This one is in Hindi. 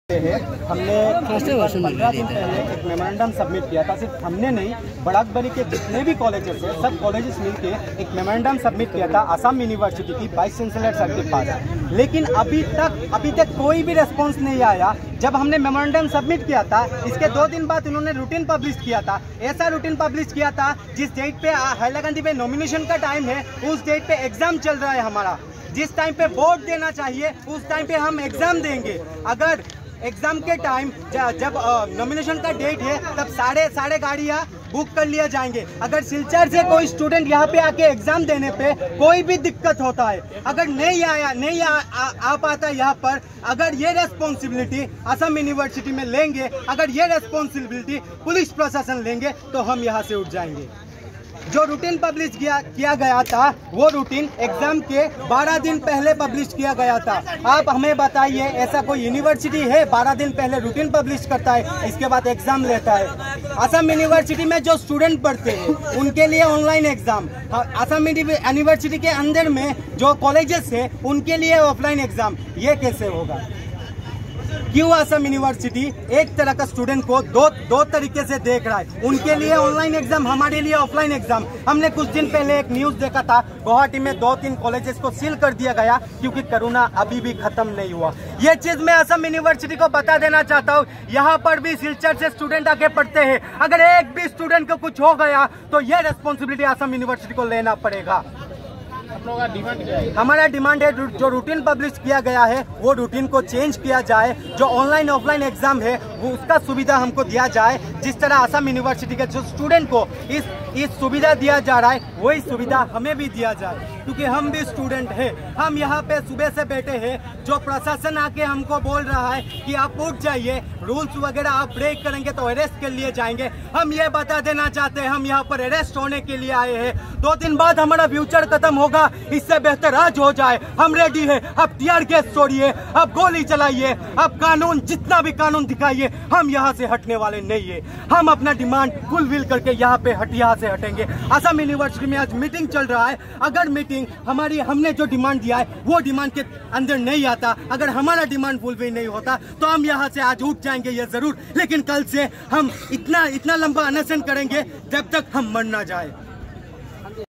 हमने 15 दिन पहले एक मेमोरेंडम सबमिट किया था। सिर्फ हमने नहीं, बड़ाकबली के जितने भी कॉलेजेस हैं सब कॉलेजेस मिलके एक मेमोरेंडम सबमिट किया था असम यूनिवर्सिटी की वाइस चांसलर सर के पास। लेकिन अभी तक कोई भी रिस्पॉन्स नहीं आया। जब हमने मेमोरेंडम सबमिट किया था, इसके 2 दिन बाद उन्होंने रूटीन पब्लिश किया था। ऐसा रूटीन पब्लिश किया था जिस डेट पे हैलाकंदी पे नॉमिनेशन का टाइम है, उस डेट पे एग्जाम चल रहा है हमारा। जिस टाइम पे वोट देना चाहिए उस टाइम पे हम एग्जाम देंगे। अगर एग्जाम के टाइम जब नॉमिनेशन का डेट है तब साढ़े गाड़ियाँ बुक कर लिया जाएंगे। अगर सिलचर से कोई स्टूडेंट यहाँ पे आके एग्जाम देने पे कोई भी दिक्कत होता है, अगर नहीं आ पाता यहाँ पर, अगर ये रेस्पॉन्सिबिलिटी असम यूनिवर्सिटी में लेंगे, अगर ये रेस्पॉन्सिबिलिटी पुलिस प्रशासन लेंगे तो हम यहाँ से उठ जाएंगे। जो रूटीन पब्लिश किया गया था वो रूटीन एग्जाम के 12 दिन पहले पब्लिश किया गया था। आप हमें बताइए, ऐसा कोई यूनिवर्सिटी है 12 दिन पहले रूटीन पब्लिश करता है, इसके बाद एग्जाम लेता है? असम यूनिवर्सिटी में जो स्टूडेंट पढ़ते हैं उनके लिए ऑनलाइन एग्जाम, असम यूनिवर्सिटी के अंदर में जो कॉलेजेस है उनके लिए ऑफलाइन एग्जाम, ये कैसे होगा? क्यों असम यूनिवर्सिटी एक तरह का स्टूडेंट को दो तरीके से देख रहा है? उनके लिए ऑनलाइन एग्जाम, हमारे लिए ऑफलाइन एग्जाम। हमने कुछ दिन पहले एक न्यूज देखा था, गुवाहाटी में 2-3 कॉलेजेस को सील कर दिया गया क्योंकि कोरोना अभी भी खत्म नहीं हुआ। ये चीज मैं असम यूनिवर्सिटी को बता देना चाहता हूँ। यहाँ पर भी सिलचर से स्टूडेंट आके पढ़ते हैं। अगर एक भी स्टूडेंट को कुछ हो गया तो ये रेस्पॉन्सिबिलिटी असम यूनिवर्सिटी को लेना पड़ेगा। हमारा डिमांड है जो रूटीन पब्लिश किया गया है वो रूटीन को चेंज किया जाए। जो ऑनलाइन ऑफलाइन एग्जाम है वो उसका सुविधा हमको दिया जाए। जिस तरह असम यूनिवर्सिटी के जो स्टूडेंट को इस सुविधा दिया जा रहा है वही सुविधा हमें भी दिया जाए, क्योंकि हम भी स्टूडेंट हैं। हम यहाँ पे सुबह से बैठे हैं। जो प्रशासन आके हमको बोल रहा है कि आप उठ जाइए, रूल्स वगैरह आप ब्रेक करेंगे तो अरेस्ट के लिए जाएंगे। हम ये बता देना चाहते हैं हम यहाँ पर अरेस्ट होने के लिए आए हैं। 2 दिन बाद हमारा फ्यूचर खत्म होगा, इससे बेहतर आज हो जाए। हम रेडी है। अब टीयर गैस छोड़िए, अब गोली चलाइए, अब कानून जितना भी कानून दिखाइए, हम यहाँ से हटने वाले नहीं है। हम अपना डिमांड फुलफिल करके यहाँ से हटेंगे। असम यूनिवर्सिटी में आज मीटिंग चल रहा है। अगर मीटिंग हमने जो डिमांड दिया है वो डिमांड के अंदर नहीं आता, अगर हमारा डिमांड फुलफिल नहीं होता तो हम यहाँ से आज उठ जाएंगे ये जरूर। लेकिन कल से हम इतना लंबा अनशन करेंगे जब तक हम मर ना जाए।